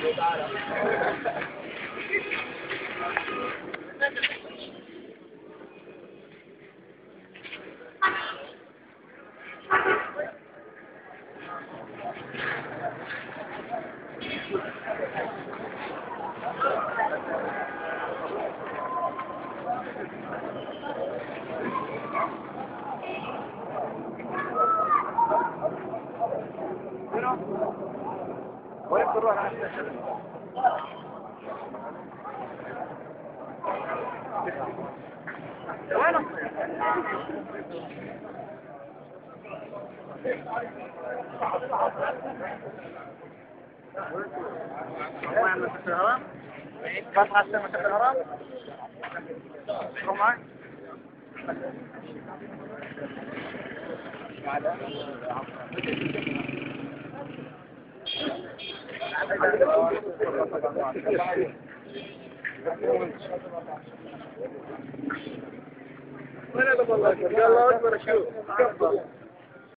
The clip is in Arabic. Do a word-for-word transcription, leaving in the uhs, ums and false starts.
وين تروح على وين وين مسجد الهرم؟ فتح مسجد الهرم؟ شو معك؟ وين هذا والله؟ يلا اكبر شوف.